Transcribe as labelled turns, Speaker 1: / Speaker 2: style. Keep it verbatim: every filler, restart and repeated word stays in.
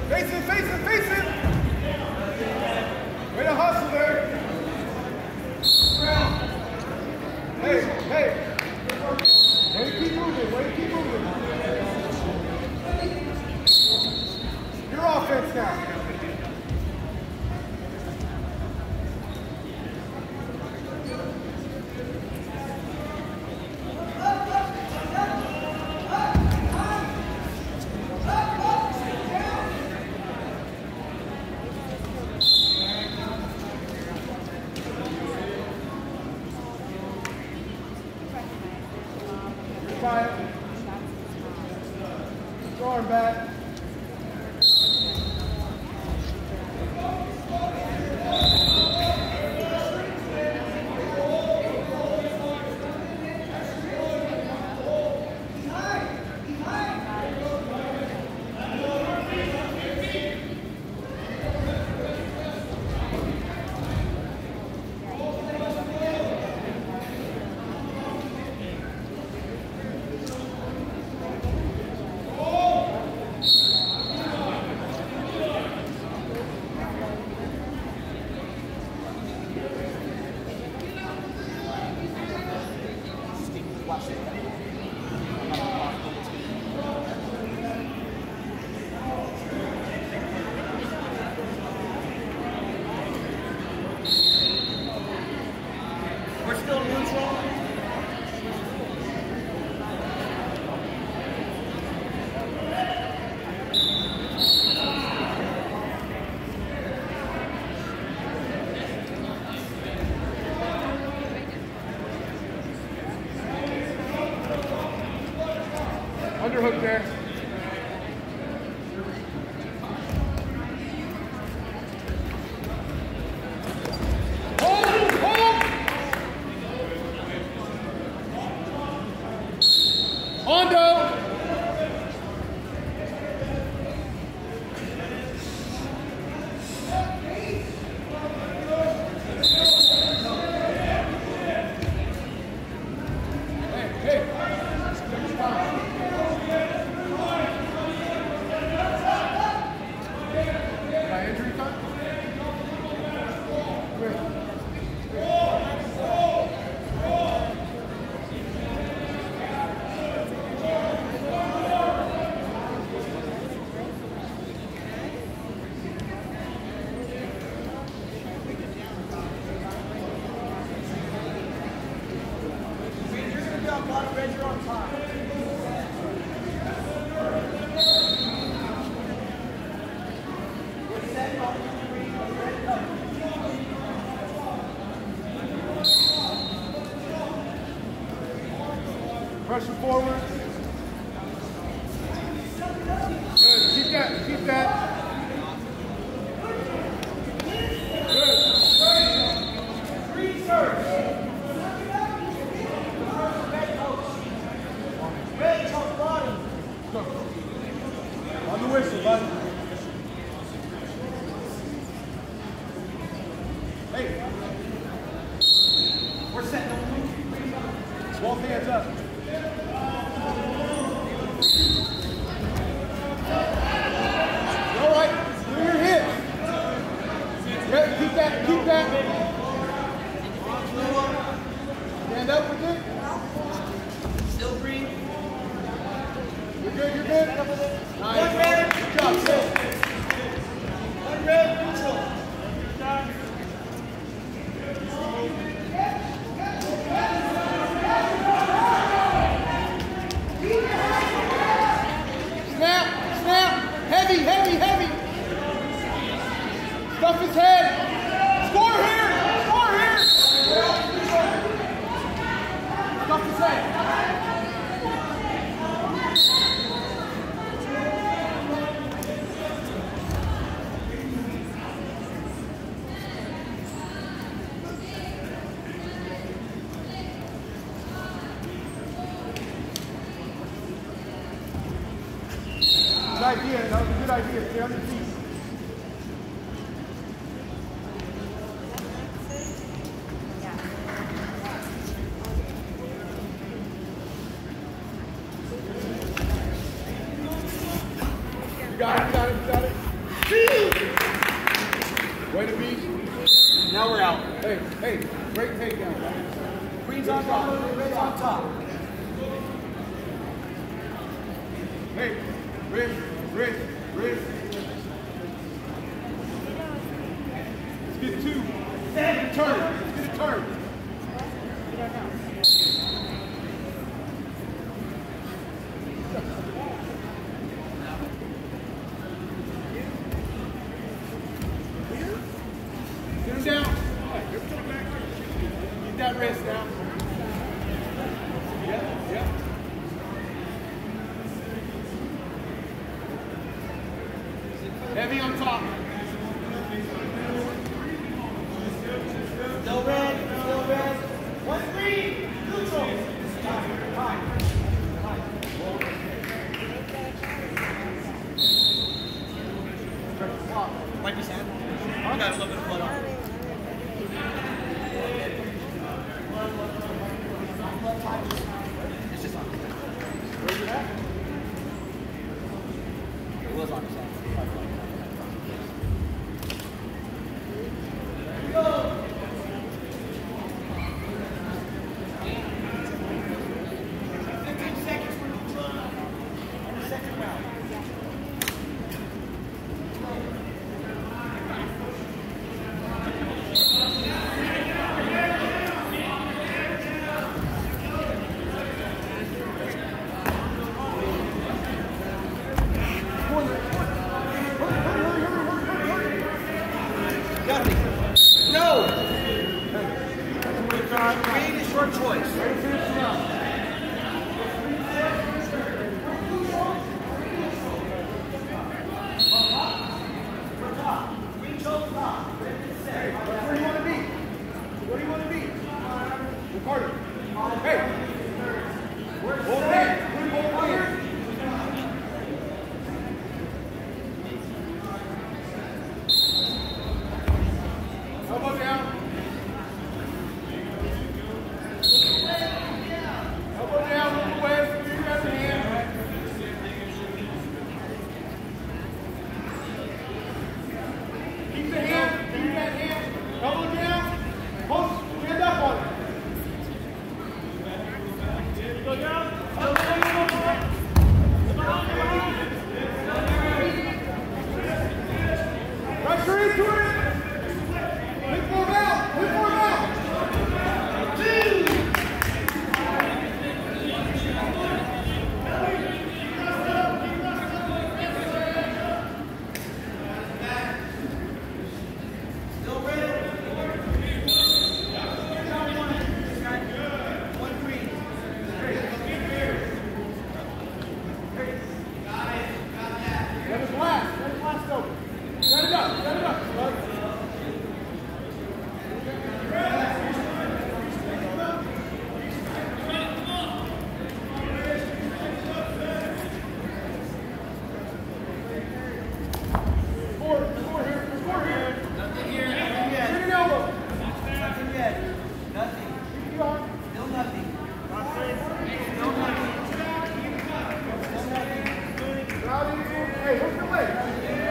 Speaker 1: Face it, face it, face it! Way to hustle there! Hey, hey! Way to keep moving, way to keep moving! Your offense now! Arm back.
Speaker 2: We're still neutral.
Speaker 1: Underhook there. Hold, hold. Hondo. Hey, hey. Pressure forward. Good. Keep that. Keep that. Good. On the whistle, bud. Hey. We're setting. Both hands up. All right, do your hips. Yeah, keep that, keep that. Stand up with it.
Speaker 2: Still breathe.
Speaker 1: You're good, you're good. Nice.
Speaker 2: One red,
Speaker 1: Good job,
Speaker 2: neutral. One red, neutral.
Speaker 1: Snap, snap. Heavy, heavy, heavy. Stuff his head. Score here, score here. Stuff his head. Good idea. That was a good idea. Stay on your feet. You got it, you got it, you got it. Way to be.
Speaker 2: Now we're out.
Speaker 1: Hey, hey, great takedown.
Speaker 2: Green's on top, red's on top.
Speaker 1: Hey, Rick, Rick, Rick. Let's get two. Get a turn. Let's get a turn. Get him down. Get that wrist down. Yeah, yeah. Heavy on top.
Speaker 2: Still red, still red. One green, neutral. High, high. Wipe his hand. I got a little bit of blood on it. It's just on his hand.
Speaker 1: Where's it at?
Speaker 2: It was on his hand. No! Green is your choice. Green chose top.
Speaker 1: Hey, where do you want to be? Where do you want to be? Ricardo. Hey. Hold hands. Hold hands. Elbow down. Elbow down, look away. You got the hand. Keep the hand. Keep that hand. Elbow down. Hold. Stand up on it. Go down. Pressure into it. Lift more out. Lift more out.
Speaker 2: Still red. One green.
Speaker 1: That is last. That is last over. Set it up. Set it up. Bud. Four. Four here. Four here.
Speaker 2: Nothing here. Nothing yet.
Speaker 1: Bring an elbow.
Speaker 2: Nothing yet. Nothing.
Speaker 1: Keep on.
Speaker 2: Still nothing. Still nothing. Still nothing.
Speaker 1: Out in the- Hey, look the leg.